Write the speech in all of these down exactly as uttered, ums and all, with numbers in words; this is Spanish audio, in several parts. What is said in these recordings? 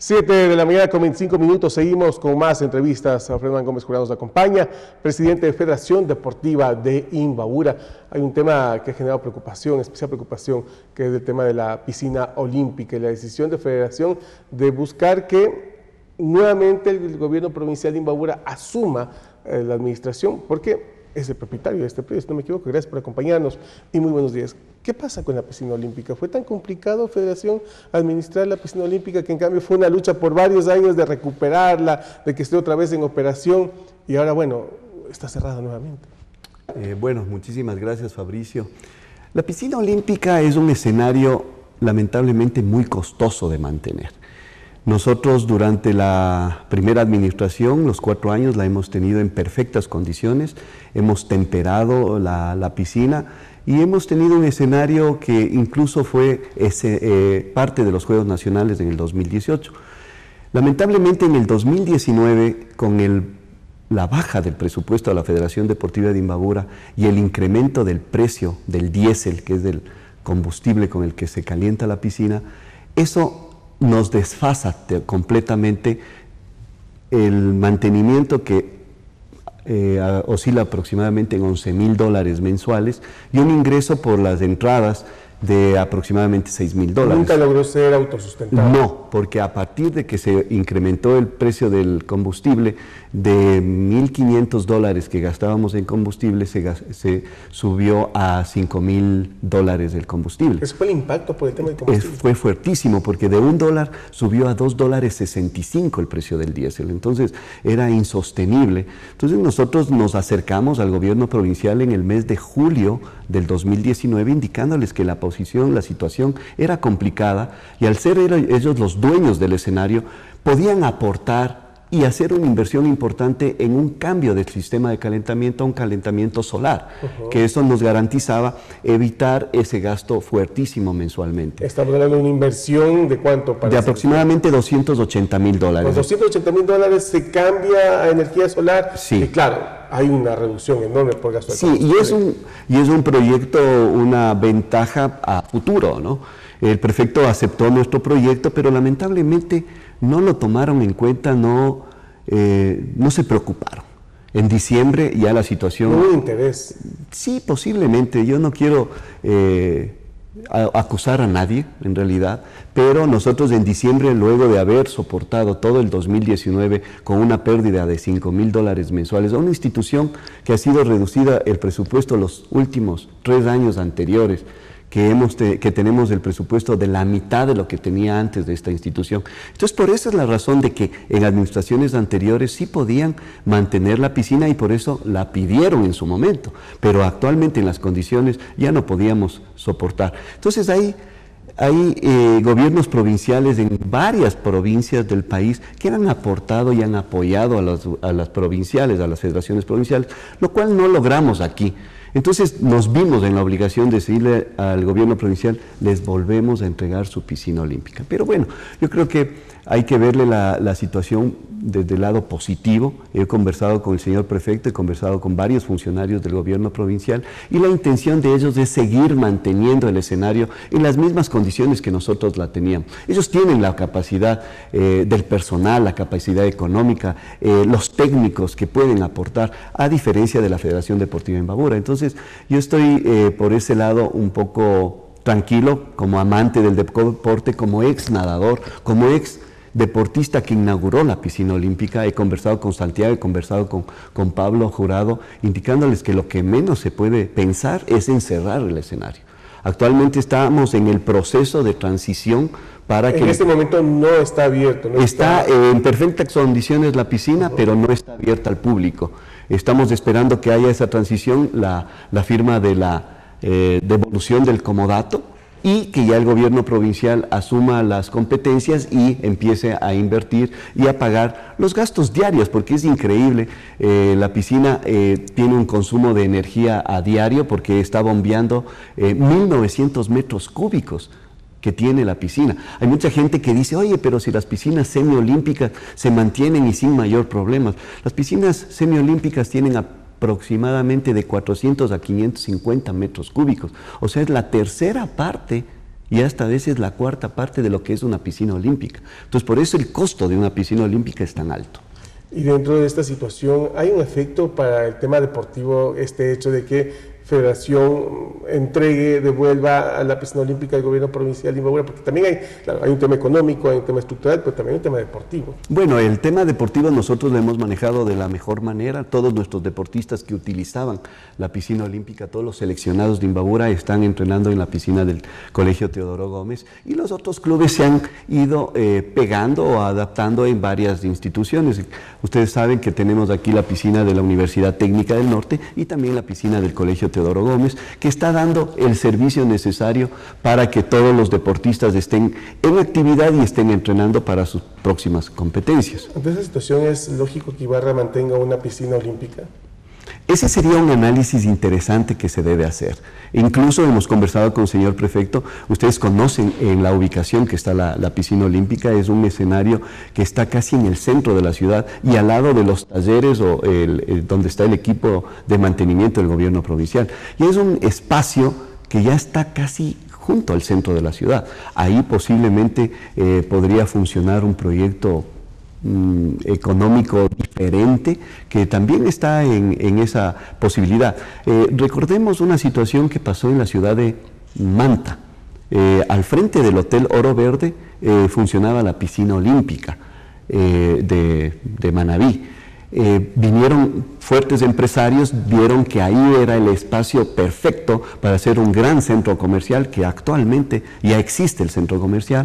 Siete de la mañana con veinticinco minutos, seguimos con más entrevistas. Alfredo Gómez Jurado nos acompaña, presidente de Federación Deportiva de Imbabura. Hay un tema que ha generado preocupación, especial preocupación, que es el tema de la piscina olímpica y la decisión de Federación de buscar que nuevamente el gobierno provincial de Imbabura asuma eh, la administración, porque es el propietario de este predio, si no me equivoco. Gracias por acompañarnos y muy buenos días. ¿Qué pasa con la piscina olímpica? ¿Fue tan complicado, Federación, administrar la piscina olímpica, que en cambio fue una lucha por varios años de recuperarla, de que esté otra vez en operación y ahora, bueno, está cerrada nuevamente? Eh, bueno, muchísimas gracias, Fabricio. La piscina olímpica es un escenario lamentablemente muy costoso de mantener. Nosotros durante la primera administración, los cuatro años, la hemos tenido en perfectas condiciones, hemos temperado la, la piscina y hemos tenido un escenario que incluso fue ese, eh, parte de los Juegos Nacionales en el dos mil dieciocho. Lamentablemente en el dos mil diecinueve, con el, la baja del presupuesto de la Federación Deportiva de Imbabura y el incremento del precio del diésel, que es del combustible con el que se calienta la piscina, eso nos desfasa completamente el mantenimiento que eh, oscila aproximadamente en once mil dólares mensuales y un ingreso por las entradas de aproximadamente seis mil dólares. ¿Nunca logró ser autosustentable? No, porque a partir de que se incrementó el precio del combustible de mil quinientos dólares que gastábamos en combustible, se, se subió a cinco mil dólares el combustible. ¿Ese fue el impacto por el tema del combustible? Es, fue fuertísimo, porque de un dólar subió a dos dólares sesenta y cinco el precio del diésel, entonces era insostenible. Entonces nosotros nos acercamos al gobierno provincial en el mes de julio del dos mil diecinueve indicándoles que la posición, la situación era complicada y al ser ellos los dueños del escenario podían aportar y hacer una inversión importante en un cambio del sistema de calentamiento a un calentamiento solar, uh-huh. que eso nos garantizaba evitar ese gasto fuertísimo mensualmente. Estamos hablando de una inversión de cuánto para de aproximadamente doscientos ochenta mil dólares. Con doscientos ochenta mil dólares se cambia a energía solar. Sí. Y claro, hay una reducción enorme por gasto de Sí, y es, un, y es un proyecto, una ventaja a futuro, ¿no? El prefecto aceptó nuestro proyecto, pero lamentablemente no lo tomaron en cuenta, no, eh, no se preocuparon. En diciembre ya la situación... ¿No hubo interés? Sí, posiblemente. Yo no quiero eh, a, acusar a nadie, en realidad, pero nosotros en diciembre, luego de haber soportado todo el dos mil diecinueve con una pérdida de cinco mil dólares mensuales, a una institución que ha sido reducida el presupuesto los últimos tres años anteriores, que, hemos te, que tenemos el presupuesto de la mitad de lo que tenía antes de esta institución. Entonces, por esa es la razón de que en administraciones anteriores sí podían mantener la piscina y por eso la pidieron en su momento, pero actualmente en las condiciones ya no podíamos soportar. Entonces, hay, hay eh, gobiernos provinciales en varias provincias del país que han aportado y han apoyado a, los, a las provinciales, a las federaciones provinciales, lo cual no logramos aquí. Entonces nos vimos en la obligación de decirle al gobierno provincial, les volvemos a entregar su piscina olímpica. Pero bueno, yo creo que hay que verle la, la situación desde el lado positivo. He conversado con el señor prefecto, he conversado con varios funcionarios del gobierno provincial y la intención de ellos es seguir manteniendo el escenario en las mismas condiciones que nosotros la teníamos. Ellos tienen la capacidad eh, del personal, la capacidad económica, eh, los técnicos que pueden aportar, a diferencia de la Federación Deportiva de Imbabura. Entonces, yo estoy eh, por ese lado un poco tranquilo, como amante del deporte, como ex nadador, como ex deportista que inauguró la piscina olímpica. He conversado con Santiago, he conversado con, con Pablo Jurado, indicándoles que lo que menos se puede pensar es en cerrar el escenario. Actualmente estamos en el proceso de transición para que... En este momento no está abierto. No está, está en perfectas condiciones la piscina, uh-huh. pero no está abierta al público. Estamos esperando que haya esa transición, la, la firma de la eh, devolución del comodato, y que ya el gobierno provincial asuma las competencias y empiece a invertir y a pagar los gastos diarios, porque es increíble, eh, la piscina eh, tiene un consumo de energía a diario porque está bombeando eh, mil novecientos metros cúbicos que tiene la piscina. Hay mucha gente que dice, oye, pero si las piscinas semiolímpicas se mantienen y sin mayor problemas. Las piscinas semiolímpicas tienen a aproximadamente de cuatrocientos a quinientos cincuenta metros cúbicos, o sea, es la tercera parte y hasta a veces la cuarta parte de lo que es una piscina olímpica. Entonces, por eso el costo de una piscina olímpica es tan alto. Y dentro de esta situación, ¿hay un efecto para el tema deportivo este hecho de que Federación entregue, devuelva a la piscina olímpica del gobierno provincial de Imbabura? Porque también hay, claro, hay un tema económico, hay un tema estructural, pero también hay un tema deportivo. Bueno, el tema deportivo nosotros lo hemos manejado de la mejor manera. Todos nuestros deportistas que utilizaban la piscina olímpica, todos los seleccionados de Imbabura están entrenando en la piscina del Colegio Teodoro Gómez, y los otros clubes se han ido eh, pegando o adaptando en varias instituciones. Ustedes saben que tenemos aquí la piscina de la Universidad Técnica del Norte y también la piscina del Colegio Teodoro Gómez, que está dando el servicio necesario para que todos los deportistas estén en actividad y estén entrenando para sus próximas competencias. Ante esa situación, ¿es lógico que Ibarra mantenga una piscina olímpica? Ese sería un análisis interesante que se debe hacer. Incluso hemos conversado con el señor prefecto. Ustedes conocen en la ubicación que está la, la piscina olímpica. Es un escenario que está casi en el centro de la ciudad y al lado de los talleres o el, el, donde está el equipo de mantenimiento del gobierno provincial. Y es un espacio que ya está casi junto al centro de la ciudad. Ahí posiblemente eh, podría funcionar un proyecto económico diferente que también está en, en esa posibilidad. Eh, recordemos una situación que pasó en la ciudad de Manta. Eh, al frente del Hotel Oro Verde eh, funcionaba la piscina olímpica eh, de, de Manabí. Eh, vinieron fuertes empresarios, vieron que ahí era el espacio perfecto para hacer un gran centro comercial, que actualmente ya existe el centro comercial,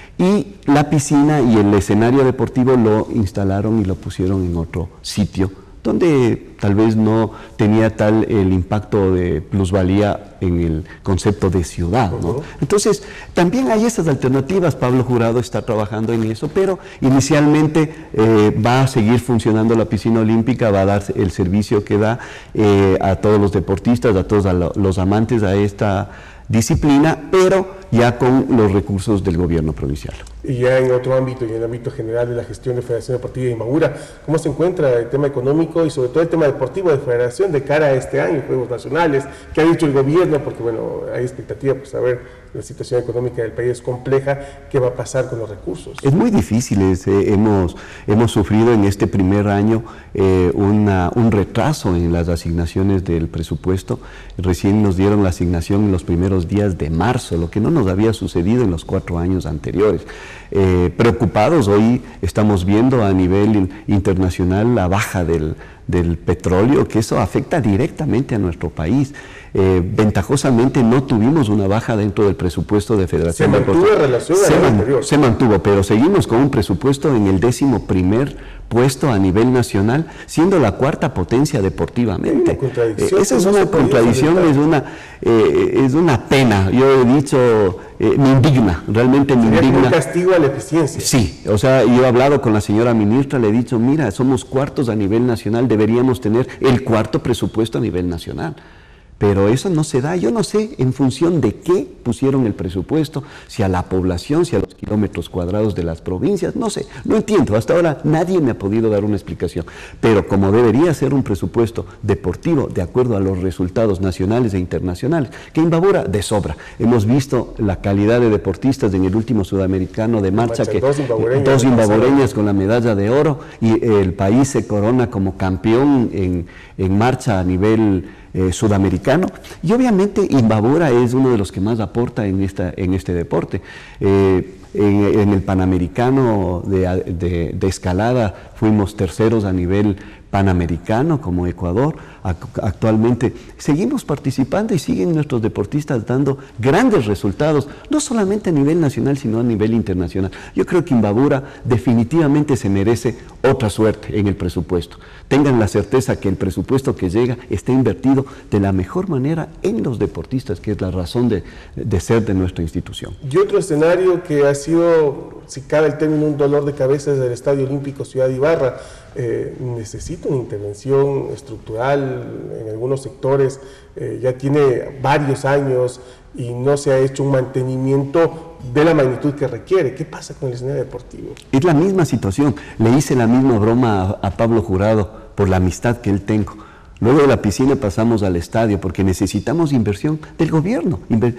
y la piscina y el escenario deportivo lo instalaron y lo pusieron en otro sitio, donde tal vez no tenía tal el impacto de plusvalía en el concepto de ciudad, ¿no? Uh-huh. Entonces, también hay estas alternativas. Pablo Jurado está trabajando en eso, pero inicialmente eh, va a seguir funcionando la piscina olímpica, va a dar el servicio que da eh, a todos los deportistas, a todos a lo, los amantes a esta disciplina, pero ya con los recursos del gobierno provincial. Y ya en otro ámbito, y en el ámbito general de la gestión de Federación Deportiva de Imbabura, ¿cómo se encuentra el tema económico y sobre todo el tema deportivo de Federación de cara a este año, Juegos Nacionales? ¿Qué ha dicho el gobierno? Porque bueno, hay expectativa por saber, la situación económica del país es compleja, ¿qué va a pasar con los recursos? Es muy difícil, es, eh, hemos, hemos sufrido en este primer año eh, una, un retraso en las asignaciones del presupuesto. Recién nos dieron la asignación en los primeros días de marzo, lo que no nos había sucedido en los cuatro años anteriores. Eh, preocupados, hoy estamos viendo a nivel internacional la baja del, del petróleo, que eso afecta directamente a nuestro país. Eh, ventajosamente no tuvimos una baja dentro del presupuesto de Federación. ¿Se mantuvo en relación al año anterior? Se mantuvo, pero seguimos con un presupuesto en el décimo primer puesto a nivel nacional, siendo la cuarta potencia deportivamente. Una contradicción, eh, esa es una contradicción, es una, eh, es una pena. Yo he dicho, eh, me indigna, realmente me indigna. Un castigo a la eficiencia. Sí, o sea, yo he hablado con la señora ministra, le he dicho, mira, somos cuartos a nivel nacional, deberíamos tener el cuarto presupuesto a nivel nacional. Pero eso no se da. Yo no sé en función de qué pusieron el presupuesto, si a la población, si a los kilómetros cuadrados de las provincias, no sé, no entiendo. Hasta ahora nadie me ha podido dar una explicación. Pero como debería ser un presupuesto deportivo de acuerdo a los resultados nacionales e internacionales, que Imbabura de sobra. Hemos visto la calidad de deportistas en el último sudamericano de marcha, que dos imbabureñas, dos imbabureñas con la medalla de oro, y el país se corona como campeón en, en marcha a nivel Eh, sudamericano, y obviamente Imbabura es uno de los que más aporta en, esta, en este deporte. Eh, en, en el Panamericano de, de, de escalada fuimos terceros a nivel panamericano como Ecuador. Actualmente seguimos participando y siguen nuestros deportistas dando grandes resultados, no solamente a nivel nacional, sino a nivel internacional. Yo creo que Imbabura definitivamente se merece otra suerte en el presupuesto. Tengan la certeza que el presupuesto que llega está invertido de la mejor manera en los deportistas, que es la razón de, de ser de nuestra institución. Y otro escenario que ha sido, si cabe el término, un dolor de cabeza es el Estadio Olímpico Ciudad de Ibarra. Eh, necesita una intervención estructural en algunos sectores, eh, ya tiene varios años y no se ha hecho un mantenimiento de la magnitud que requiere. ¿Qué pasa con el escenario deportivo? Es la misma situación. Le hice la misma broma a, a Pablo Jurado por la amistad que él tengo. Luego de la piscina pasamos al estadio porque necesitamos inversión del gobierno. Inver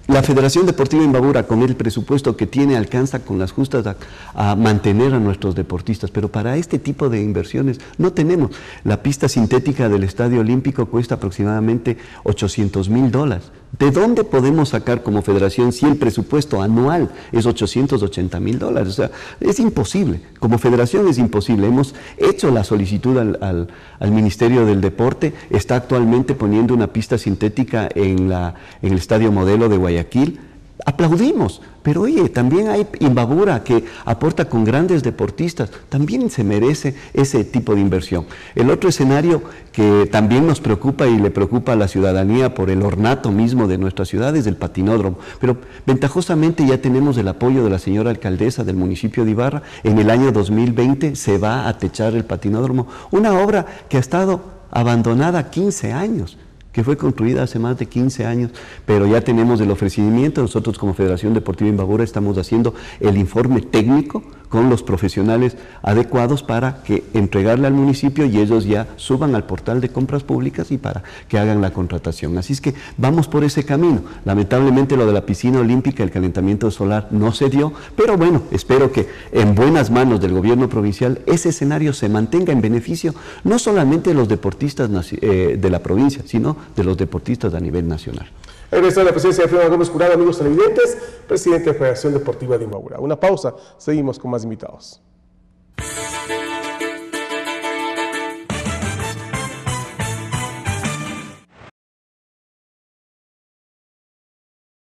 La Federación Deportiva Imbabura, con el presupuesto que tiene, alcanza con las justas a, a mantener a nuestros deportistas, pero para este tipo de inversiones no tenemos. La pista sintética del Estadio Olímpico cuesta aproximadamente ochocientos mil dólares. ¿De dónde podemos sacar como federación si el presupuesto anual es ochocientos ochenta mil dólares? O sea, es imposible. Como federación es imposible. Hemos hecho la solicitud al, al, al Ministerio del Deporte, está actualmente poniendo una pista sintética en, la, en el Estadio Modelo de Guayaquil. Aplaudimos, pero oye, también hay Imbabura que aporta con grandes deportistas, también se merece ese tipo de inversión. El otro escenario que también nos preocupa y le preocupa a la ciudadanía por el ornato mismo de nuestra ciudad es el patinódromo, pero ventajosamente ya tenemos el apoyo de la señora alcaldesa del municipio de Ibarra. En el año dos mil veinte se va a techar el patinódromo, una obra que ha estado abandonada quince años. Que fue construida hace más de quince años, pero ya tenemos el ofrecimiento. Nosotros como Federación Deportiva Imbabura estamos haciendo el informe técnico con los profesionales adecuados para que entregarle al municipio y ellos ya suban al portal de compras públicas y para que hagan la contratación. Así es que vamos por ese camino. Lamentablemente lo de la piscina olímpica, el calentamiento solar no se dio, pero bueno, espero que en buenas manos del gobierno provincial ese escenario se mantenga en beneficio no solamente de los deportistas eh, de la provincia, sino de los deportistas a nivel nacional. Regresó la presencia de Fernando Gómez Jurado, amigos televidentes, presidente de la Federación Deportiva de Imbabura. Una pausa, seguimos con más invitados.